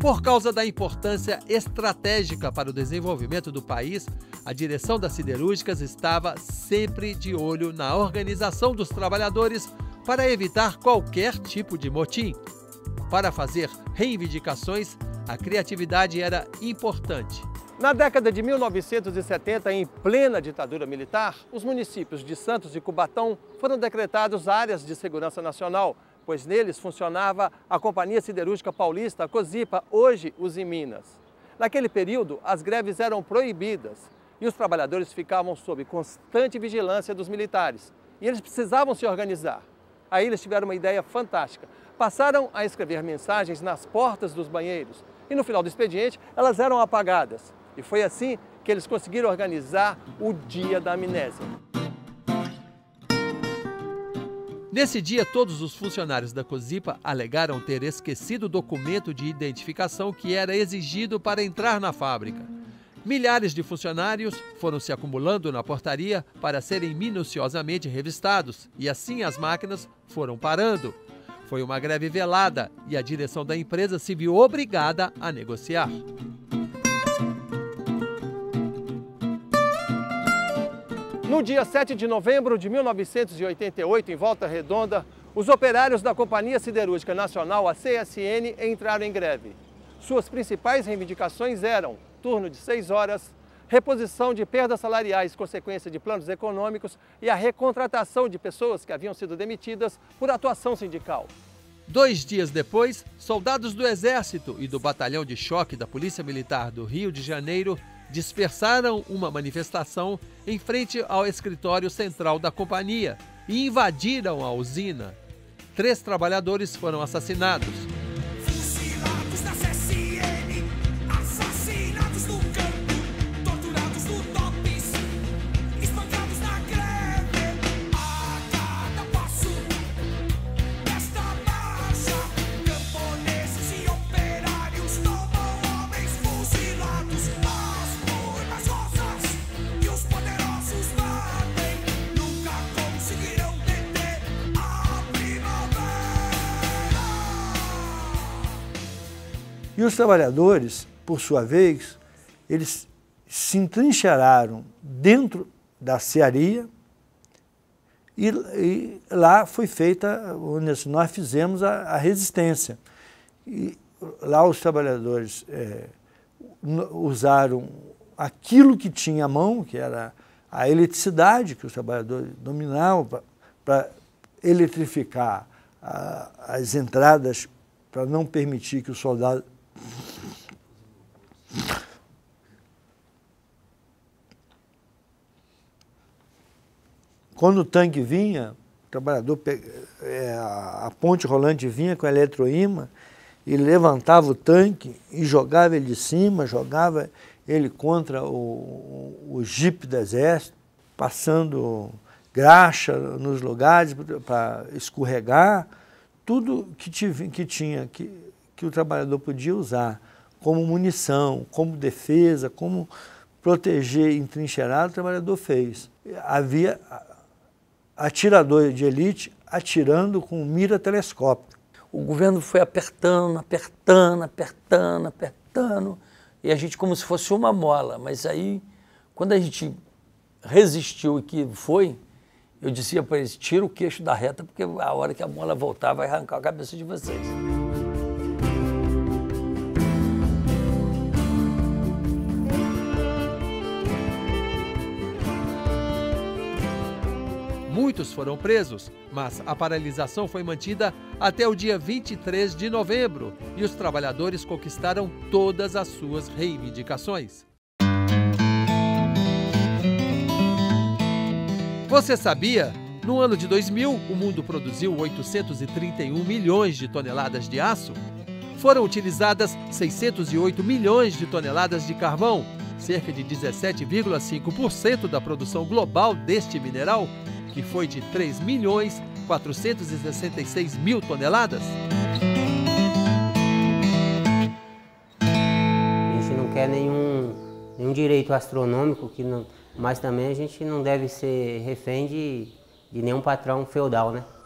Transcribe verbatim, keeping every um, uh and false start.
Por causa da importância estratégica para o desenvolvimento do país, a direção das siderúrgicas estava sempre de olho na organização dos trabalhadores para evitar qualquer tipo de motim. Para fazer reivindicações, a criatividade era importante. Na década de mil novecentos e setenta, em plena ditadura militar, os municípios de Santos e Cubatão foram decretados áreas de segurança nacional, pois neles funcionava a Companhia Siderúrgica Paulista, a Cosipa, hoje Usiminas. Naquele período, as greves eram proibidas e os trabalhadores ficavam sob constante vigilância dos militares. E eles precisavam se organizar. Aí eles tiveram uma ideia fantástica. Passaram a escrever mensagens nas portas dos banheiros e no final do expediente elas eram apagadas. E foi assim que eles conseguiram organizar o Dia da Amnésia. Nesse dia, todos os funcionários da Cosipa alegaram ter esquecido o documento de identificação que era exigido para entrar na fábrica. Milhares de funcionários foram se acumulando na portaria para serem minuciosamente revistados e assim as máquinas foram parando. Foi uma greve velada e a direção da empresa se viu obrigada a negociar. No dia sete de novembro de mil novecentos e oitenta e oito, em Volta Redonda, os operários da Companhia Siderúrgica Nacional, a C S N, entraram em greve. Suas principais reivindicações eram turno de seis horas, reposição de perdas salariais consequência de planos econômicos e a recontratação de pessoas que haviam sido demitidas por atuação sindical. Dois dias depois, soldados do Exército e do Batalhão de Choque da Polícia Militar do Rio de Janeiro dispersaram uma manifestação em frente ao escritório central da companhia e invadiram a usina. Três trabalhadores foram assassinados. Fuzilados na C S N, assassinados no campo, torturados no DOPS, espancados na greve. A cada passo desta marcha, camponeses e operários tomam homens fuzilados. As formas rosas e os poderosos batem, nunca conseguirão deter a primavera. E os trabalhadores, por sua vez, eles se entrincheiraram dentro da cearia e, e lá foi feita, onde nós fizemos a, a resistência. E lá os trabalhadores é, usaram aquilo que tinha à mão, que era a eletricidade, que os trabalhadores dominavam, para eletrificar a, as entradas, para não permitir que o soldado Quando o tanque vinha, o trabalhador, é, a ponte rolante vinha com eletroímã e levantava o tanque e jogava ele de cima, jogava ele contra o, o jipe do exército, passando graxa nos lugares para escorregar, tudo que, tive, que tinha, que, que o trabalhador podia usar como munição, como defesa, como proteger entrincheirado, o trabalhador fez. Havia atirador de elite atirando com mira telescópica. O governo foi apertando, apertando, apertando, apertando, e a gente como se fosse uma mola. Mas aí, quando a gente resistiu e que foi, eu dizia para eles, tira o queixo da reta, porque a hora que a mola voltar vai arrancar a cabeça de vocês. Muitos foram presos, mas a paralisação foi mantida até o dia vinte e três de novembro e os trabalhadores conquistaram todas as suas reivindicações. Você sabia? No ano de dois mil, o mundo produziu oitocentos e trinta e um milhões de toneladas de aço. Foram utilizadas seiscentos e oito milhões de toneladas de carvão, cerca de dezessete vírgula cinco por cento da produção global deste mineral, que foi de três milhões quatrocentos e sessenta e seis mil toneladas. A gente não quer nenhum, nenhum direito astronômico, que não, mas também a gente não deve ser refém de, de nenhum patrão feudal, né?